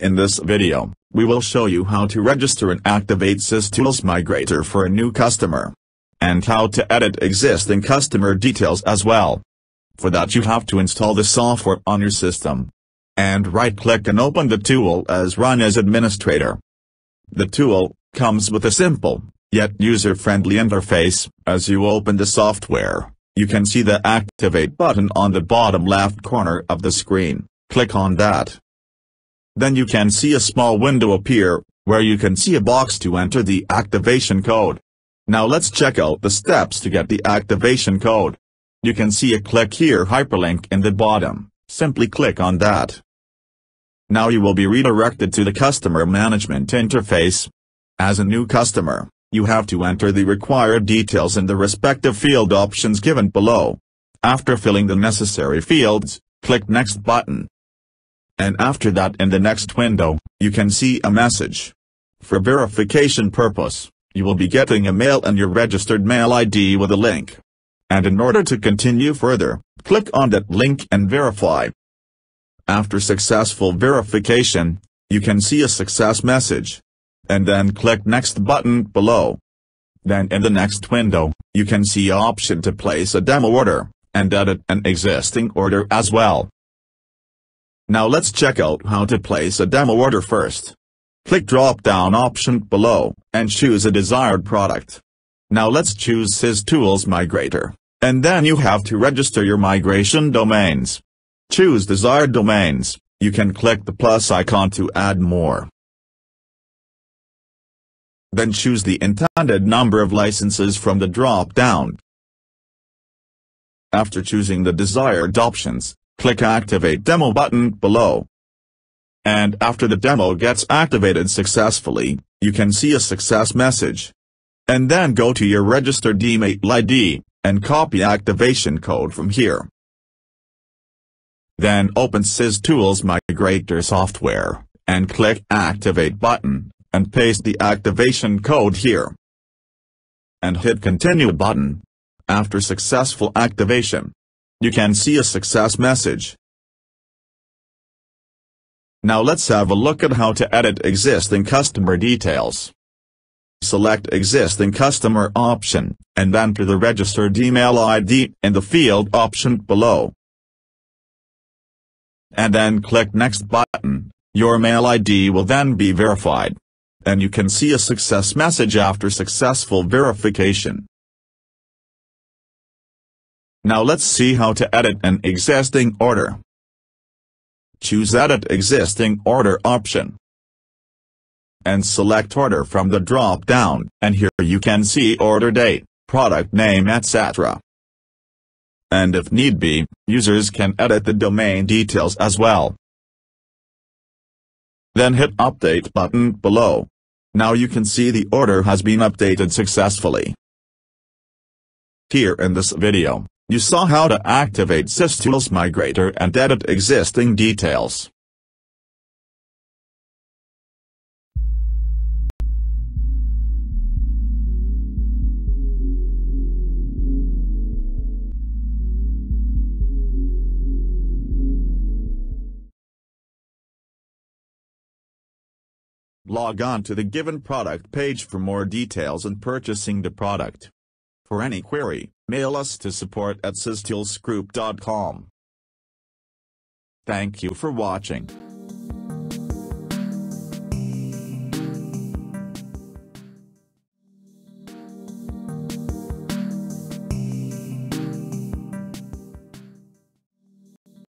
In this video, we will show you how to register and activate SysTools Migrator for a new customer, and how to edit existing customer details as well. For that you have to install the software on your system, and right-click and open the tool as Run as Administrator. The tool comes with a simple, yet user-friendly interface. As you open the software, you can see the Activate button on the bottom left corner of the screen. Click on that. Then you can see a small window appear, where you can see a box to enter the activation code. Now let's check out the steps to get the activation code. You can see a click here hyperlink in the bottom. Simply click on that. Now you will be redirected to the customer management interface. As a new customer, you have to enter the required details in the respective field options given below. After filling the necessary fields, click Next button. And after that, in the next window, you can see a message. For verification purpose, you will be getting a mail and your registered mail ID with a link. And in order to continue further, click on that link and verify. After successful verification, you can see a success message. And then click Next button below. Then in the next window, you can see an option to place a demo order, and edit an existing order as well. Now let's check out how to place a demo order first. Click drop-down option below, and choose a desired product. Now let's choose SysTools Migrator, and then you have to register your migration domains. Choose desired domains. You can click the plus icon to add more. Then choose the intended number of licenses from the drop-down. After choosing the desired options, click Activate Demo button below. And after the demo gets activated successfully, you can see a success message. And then go to your registered email ID, and copy activation code from here. Then open SysTools Migrator software, and click Activate button, and paste the activation code here. And hit Continue button. After successful activation, you can see a success message. Now let's have a look at how to edit existing customer details. Select Existing Customer option, and enter the registered email ID in the field option below. And then click Next button. Your mail ID will then be verified. And you can see a success message after successful verification. Now let's see how to edit an existing order. Choose Edit Existing Order option. And select Order from the drop-down, and here you can see order date, product name, etc. And if need be, users can edit the domain details as well. Then hit Update button below. Now you can see the order has been updated successfully. Here in this video, you saw how to activate SysTools Migrator and edit existing details. Log on to the given product page for more details and purchasing the product. For any query, mail us to support@systoolsgroup.com. Thank you for watching.